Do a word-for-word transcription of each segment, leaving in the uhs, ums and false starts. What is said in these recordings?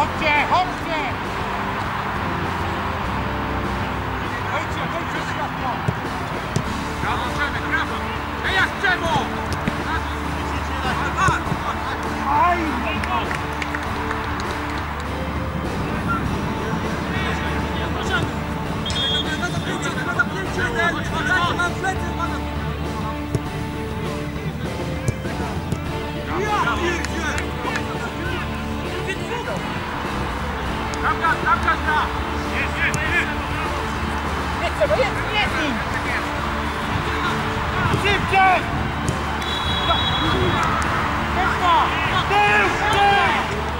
Chodźcie, chodźcie! Wejdźcie, wejdźcie światło! Brawo, Przemek, brawo! Ej, jak Przemo! Aj! Bramka, bramka, gra! Jest, jest, jest! Nie trzeba, jest, jest nim! Szybciej! Wyszła! Tył, tył!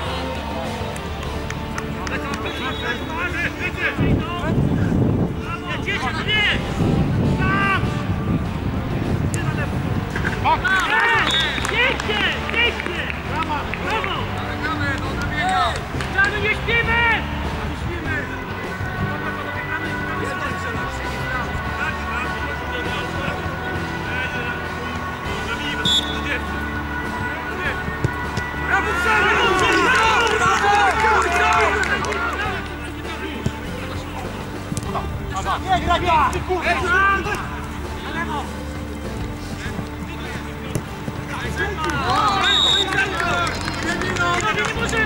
Jedziecie, nie! Tam! Jedźcie, jedźcie! Brawo, brawo! Gramy, nie śpimy! Brawo, nie gra, gra! Na lewo!